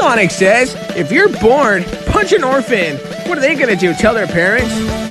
Animaniacs says, if you're bored, punch an orphan. What are they gonna do, tell their parents?